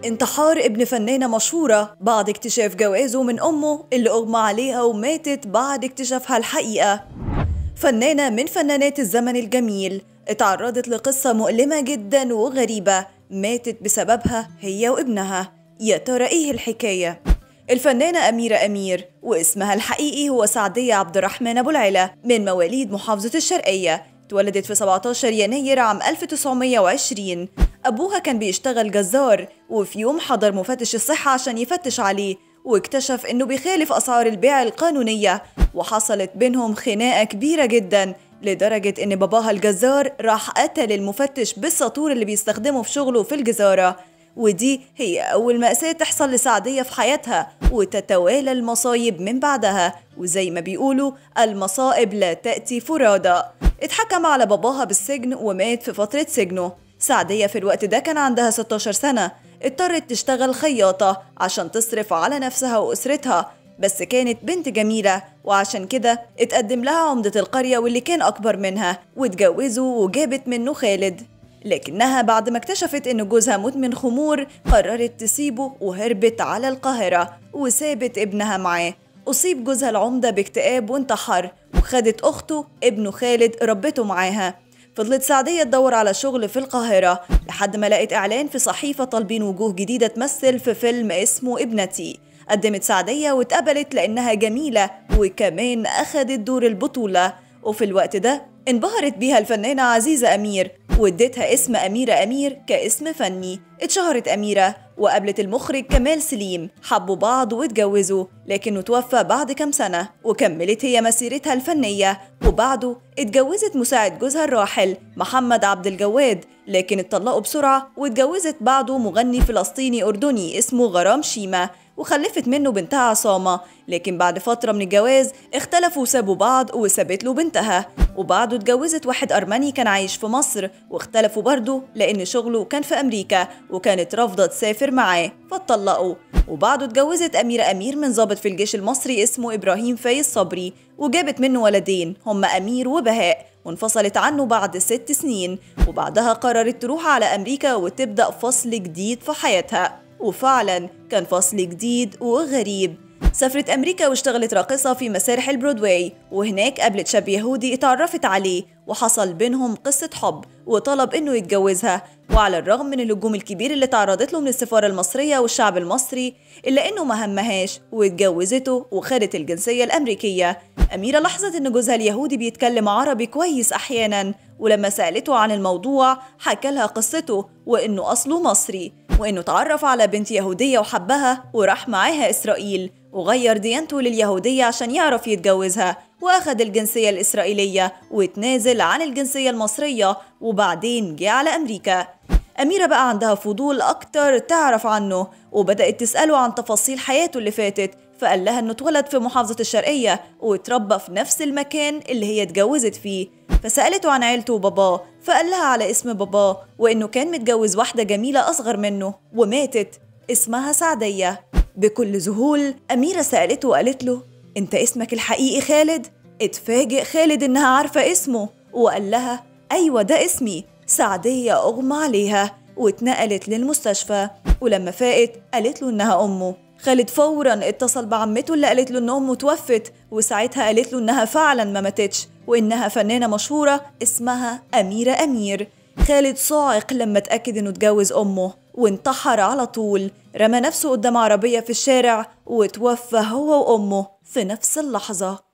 انتحار ابن فنانة مشهورة بعد اكتشاف جوازه من أمه اللي أغمى عليها وماتت بعد اكتشافها الحقيقة. فنانة من فنانات الزمن الجميل اتعرضت لقصة مؤلمة جدا وغريبة ماتت بسببها هي وابنها. يا ترى ايه الحكاية؟ الفنانة أميرة أمير واسمها الحقيقي هو سعدية عبد الرحمن أبو العلا، من مواليد محافظة الشرقية. اتولدت في 17 يناير عام 1920. أبوها كان بيشتغل جزار، وفي يوم حضر مفتش الصحة عشان يفتش عليه واكتشف إنه بيخالف أسعار البيع القانونية، وحصلت بينهم خناقة كبيرة جدا لدرجة إن باباها الجزار راح قتل المفتش بالساطور اللي بيستخدمه في شغله في الجزارة. ودي هي أول مأساة تحصل لسعدية في حياتها، وتتوالى المصايب من بعدها، وزي ما بيقولوا المصائب لا تأتي فرادى. اتحكم على باباها بالسجن ومات في فترة سجنه. سعدية في الوقت ده كان عندها 16 سنة. اضطرت تشتغل خياطة عشان تصرف على نفسها وأسرتها، بس كانت بنت جميلة وعشان كده اتقدم لها عمدة القرية واللي كان أكبر منها واتجوزوا وجابت منه خالد. لكنها بعد ما اكتشفت إن جوزها مدمن خمور قررت تسيبه وهربت على القاهرة وسابت ابنها معاه. أصيب جوزها العمدة باكتئاب وانتحر، وخدت أخته ابنه خالد ربته معاها. فضلت سعدية تدور على شغل في القاهرة لحد ما لقت إعلان في صحيفة طالبين وجوه جديدة تمثل في فيلم اسمه ابنتي. قدمت سعدية واتقبلت لأنها جميلة وكمان أخدت دور البطولة. وفي الوقت ده انبهرت بيها الفنانة عزيزة أمير وادتها اسم أميرة أمير كاسم فني. اتشهرت أميرة وقابلت المخرج كمال سليم، حبوا بعض واتجوزوا، لكنه توفى بعد كام سنة وكملت هي مسيرتها الفنية. وبعده اتجوزت مساعد جوزها الراحل محمد عبد الجواد، لكن اتطلقوا بسرعة واتجوزت بعده مغني فلسطيني أردني اسمه غرام شيمة، وخلفت منه بنتها عصامة. لكن بعد فترة من الجواز اختلفوا وسابوا بعض وسابت له بنتها. وبعده اتجوزت واحد أرمني كان عايش في مصر، واختلفوا برضه لأن شغله كان في أمريكا وكانت رافضة تسافر معاه فاتطلقوا. وبعده اتجوزت أميرة أمير من ضابط في الجيش المصري اسمه إبراهيم فايز صبري، وجابت منه ولدين هما أمير وبهاء، وانفصلت عنه بعد 6 سنين. وبعدها قررت تروح على أمريكا وتبدأ فصل جديد في حياتها. وفعلا كان فصل جديد وغريب. سافرت أمريكا واشتغلت راقصة في مسارح البرودواي، وهناك قابلت شاب يهودي اتعرفت عليه وحصل بينهم قصة حب وطلب إنه يتجوزها. وعلى الرغم من الهجوم الكبير اللي تعرضت له من السفارة المصرية والشعب المصري إلا إنه ما همهاش واتجوزته وخدت الجنسية الأمريكية. أميرة لاحظت إن جوزها اليهودي بيتكلم عربي كويس أحيانا، ولما سألته عن الموضوع حكى لها قصته وإنه أصله مصري، وإنه تعرف على بنت يهودية وحبها وراح معاها إسرائيل وغير ديانته لليهودية عشان يعرف يتجوزها، وأخد الجنسية الإسرائيلية واتنازل عن الجنسية المصرية، وبعدين جه على أمريكا. أميرة بقى عندها فضول أكتر تعرف عنه، وبدأت تسأله عن تفاصيل حياته اللي فاتت، فقال لها إنه اتولد في محافظة الشرقية واتربى في نفس المكان اللي هي اتجوزت فيه. فسألته عن عيلته وباباه، فقال لها على اسم باباه وإنه كان متجوز واحدة جميلة أصغر منه وماتت اسمها سعدية. بكل ذهول أميرة سألته وقالت له: أنت اسمك الحقيقي خالد؟ اتفاجئ خالد إنها عارفة اسمه وقال لها: أيوة ده اسمي. سعدية أغمى عليها واتنقلت للمستشفى، ولما فاقت قالت له إنها أمه. خالد فورا اتصل بعمته اللي قالت له إن أمه توفت، وساعتها قالت له إنها فعلا ما ماتتش وإنها فنانة مشهورة اسمها أميرة أمير. خالد صاعق لما اتأكد إنه اتجوز أمه وانتحر على طول، رمى نفسه قدام عربية في الشارع وتوفى هو وأمه في نفس اللحظة.